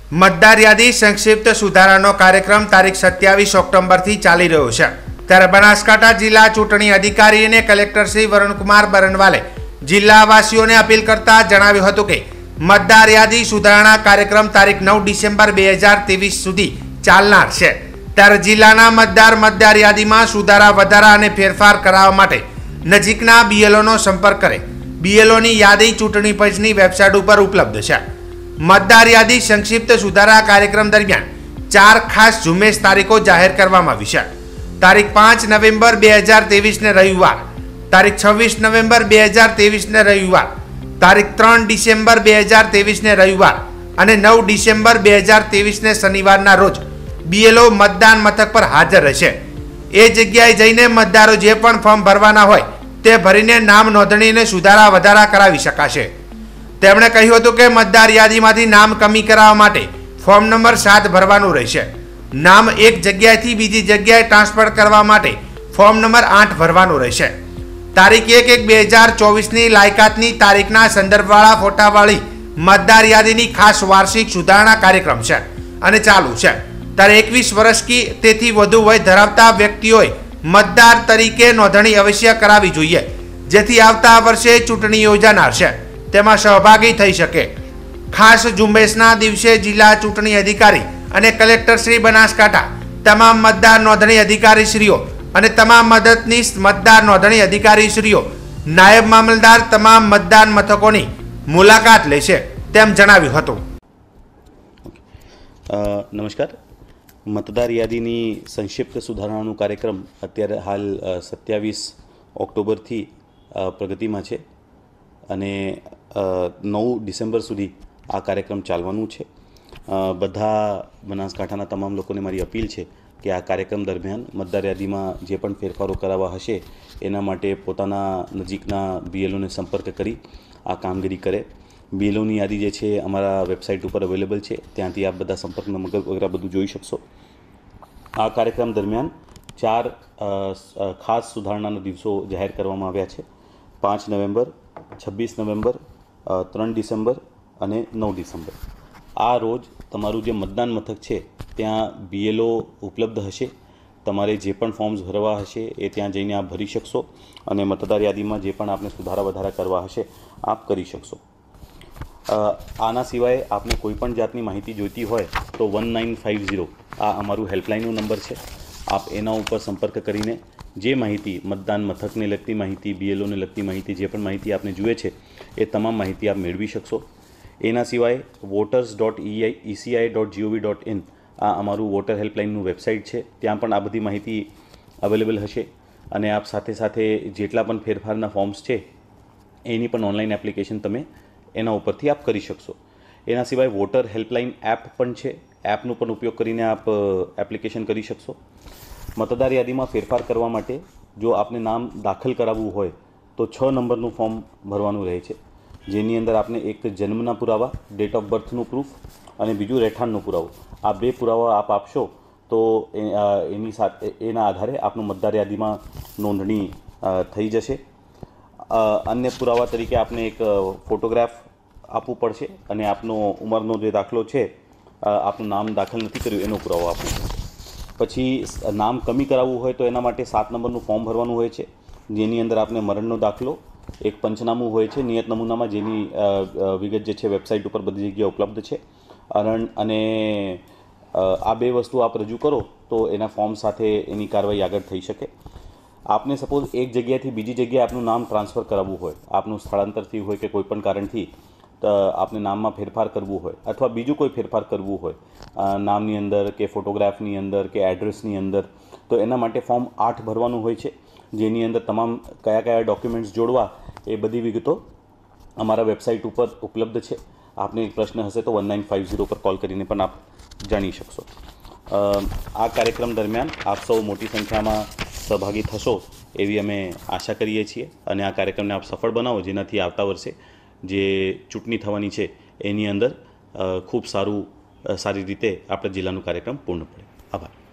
मतदार यादी संक्षिप्त सुधारानो कार्यक्रम तारीख 27 ऑक्टोबरથી ચાલી રહ્યો છે। ત્યારે બનાસકાંઠા જિલ્લા ચૂંટણી અધિકારી અને કલેક્ટર શ્રી વરુણકુમાર બરનવાલે જિલ્લાવાસીઓને અપીલ કરતા જણાવ્યું હતું કે મતદાર યાદી સુધારણા કાર્યક્રમ તારીખ 9 ડિસેમ્બર 2023 સુધી ચાલનાર છે। ત્યારે જિલ્લાના મતદાર યાદીમાં સુધારા વધારા અને ફેરફાર કરાવવા માટે નજીકના બીએલઓનો સંપર્ક કરે। બીએલઓની યાદી ચૂંટણી પંચની વેબસાઇટ ઉપર ઉપલબ્ધ છે। मतदार यादी संक्षिप्त सुधारा कार्यक्रम दरमियान 4 खास झुम्मेश तारीखों जाहिर करवामां आवी छे। तारीख 5 नवेम्बर 2023 ने रविवार, तारीख 26 नवेम्बर 2023 ने रविवार, तारीख 3 डिसेम्बर 2023 ने रविवार અને 9 डिसेम्बर 2023 ने शनिवारना रोज बीएलओ मतदान मथक पर हाजर रहेशे। ए जग्याए जईने मतदारो जे पण फॉर्म भरवाना होय ते भरीने नाम नोंधणी ने सुधारा वधारा करावी शकाशे। તેમણે કહ્યું હતું કે મતદાર યાદીમાંથી નામ કમી કરાવવા માટે ફોર્મ નંબર 7 ભરવાનું રહેશે। નામ એક જગ્યાએથી બીજી જગ્યાએ ટ્રાન્સફર કરવા માટે ફોર્મ નંબર 8 ભરવાનું રહેશે। તારીખ 1/1/2024ની લાયકાતની તારીખના સંદર્ભવાળા ફોટાવાળી મતદાર યાદીની ખાસ વાર્ષિક સુધારણા કાર્યક્રમ છે અને ચાલુ છે। ત્યારે 21 વર્ષ કે તેથી વધુ વય ધરાવતા વ્યક્તિઓએ મતદાર તરીકે નોંધણી અવશ્ય કરાવવી જોઈએ, જેથી આવતા વર્ષે ચૂંટણી યોજાનાર છે તેમાં સહભાગી થઈ શકે। ખાસ ઝુંબેશના દિવસે જિલ્લા ચૂંટણી અધિકારી અને કલેક્ટર શ્રી બનાસકાંઠા તમામ મતદાર નોંધણી અધિકારીશ્રીઓ અને તમામ મદદનીશ મતદાર નોંધણી અધિકારીશ્રીઓ નાયબ મામલતદાર તમામ મતદાન મથકોની મુલાકાત લેશે તેમ જણાવ્યું હતું। નમસ્કાર। મતદાર યાદીની સંક્ષિપ્ત સુધારણાનો કાર્યક્રમ અત્યારે હાલ 27 ઓક્ટોબરથી પ્રગતિમાં છે અને 9 ડિસેમ્બર સુધી આ કાર્યક્રમ ચાલવાનું છે। બધા બનાસકાંઠાના તમામ લોકોને મારી અપીલ છે કે આ કાર્યક્રમ દરમિયાન મતદાર યાદીમાં જે પણ ફેરફારો કરાવવા હશે એના માટે પોતાના નજીકના બીએલઓને સંપર્ક કરી આ કામગીરી કરે। બીએલઓની યાદી જે છે અમારા વેબસાઇટ ઉપર અવેલેબલ છે, ત્યાંથી આપ બધા સંપર્ક નંબર વગેરે બધું જોઈ શકશો। આ કાર્યક્રમ દરમિયાન 4 ખાસ સુધારણાના દિવસો જાહેર કરવામાં આવ્યા છે। 5 નવેમ્બર, 26 નવેમ્બર, 3 ડિસેમ્બર અને 9 ડિસેમ્બર। આ રોજ તમારું જે મતદાન મથક છે ત્યાં બીએલઓ ઉપલબ્ધ હશે। તમારે જે પણ ફોર્મ્સ ભરવા હશે એ ત્યાં જઈને આપ ભરી શકશો અને મતદાર યાદીમાં જે પણ આપને સુધારા વધારા કરવા હશે આપ કરી શકશો। આના સિવાય આપને કોઈ પણ જાતની માહિતી જોઈતી હોય તો 1950 આ અમારું હેલ્પલાઇનનો નંબર છે। આપ એના ઉપર સંપર્ક કરીને જે માહિતી મતદાન મથકને લગતી માહિતી, બીએલઓને લગતી માહિતી, જે પણ માહિતી આપને જોઈએ છે એ તમામ માહિતી આપ મેળવી શકશો। એના સિવાય voters.eci.gov.in આ અમારું વોટર હેલ્પલાઇનનું વેબસાઇટ છે, ત્યાં પણ આ બધી માહિતી અવેલેબલ હશે અને આપ સાથે સાથે જેટલા પણ ફેરફારના ફોર્મ્સ છે એની પણ ઓનલાઈન એપ્લિકેશન તમે એના ઉપરથી આપ કરી શકશો। એના સિવાય વોટર હેલ્પલાઇન એપ પણ છે, એપનો પણ ઉપયોગ કરીને આપ એપ્લિકેશન કરી શકશો। મતદાર યાદીમાં ફેરફાર કરવા માટે જો આપને નામ દાખલ કરાવવું હોય તો 6 નંબરનું ફોર્મ ભરવાનું રહે છે, જેની અંદર આપને એક જન્મના પુરાવા, ડેટ ઓફ બર્થનું પ્રૂફ અને બીજું રહેઠાણનો પુરાવો, આ 2 પુરાવા આપ આપશો તો એની સાથે એના આધારે આપનું મતદાર યાદીમાં નોંધણી થઈ જશે। અન્ય પુરાવા તરીકે આપને એક ફોટોગ્રાફ આપવું પડશે અને આપનો ઉંમરનો જે દાખલો છે, આપનું નામ દાખલ નથી કર્યું એનો પુરાવો આપવો પડશે। પછી નામ કમી કરાવવું હોય તો એના માટે 7 નંબરનું ફોર્મ ભરવાનું હોય છે, જેની અંદર આપને મરણનો દાખલો, એક પંચનામું હોય છે નિયત નમૂનામાં, જેની વિગત જે છે વેબસાઇટ ઉપર બધી જગ્યાએ ઉપલબ્ધ છે અને આ 2 વસ્તુ આપ રજૂ કરો તો એના ફોર્મ સાથે એની કાર્યવાહી આગળ થઈ શકે। આપને સપોઝ એક જગ્યાએથી બીજી જગ્યાએ આપનું નામ ટ્રાન્સફર કરાવવું હોય, આપનું સ્થળાંતર થયું હોય કે કોઈપણ કારણથી આપને નામમાં ફેરફાર કરવું હોય અથવા બીજું કોઈ ફેરફાર કરવું હોય નામની અંદર કે ફોટોગ્રાફની અંદર કે એડ્રેસની અંદર, તો એના માટે ફોર્મ 8 ભરવાનું હોય છે, જેની અંદર તમામ કયા કયા ડોક્યુમેન્ટ્સ જોડવા એ બધી વિગતો અમારા વેબસાઇટ ઉપર ઉપલબ્ધ છે। આપને એક પ્રશ્ન હશે તો 1950 પર કોલ કરીને પણ આપ જાણી શકશો। આ કાર્યક્રમ દરમિયાન આપ સૌ મોટી સંખ્યામાં સહભાગી થશો એવી અમે આશા કરીએ છીએ અને આ કાર્યક્રમને આપ સફળ બનાવો, જેનાથી આવતા વર્ષે જે ચૂંટણી થવાની છે એની અંદર ખૂબ સારી રીતે આપણા જિલ્લાનું કાર્યક્રમ પૂર્ણ પડે। આભાર।